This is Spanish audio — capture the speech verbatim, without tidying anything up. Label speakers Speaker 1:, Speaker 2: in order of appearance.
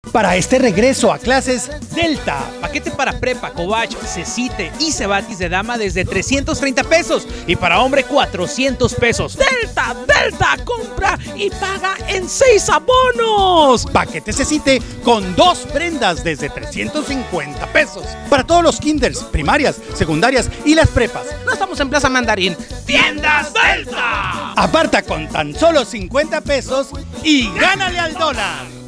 Speaker 1: Para este regreso a clases, Delta.
Speaker 2: Paquete para prepa, Cobach, Cecite y Cebatis de dama desde trescientos treinta pesos y para hombre cuatrocientos pesos.
Speaker 3: Delta, Delta, compra y paga en seis abonos.
Speaker 1: Paquete Cecite con dos prendas desde trescientos cincuenta pesos. Para todos los kinders, primarias, secundarias y las prepas.
Speaker 3: No estamos en Plaza Mandarín.
Speaker 2: ¡Tiendas Delta!
Speaker 1: Aparta con tan solo cincuenta pesos y gánale al dólar.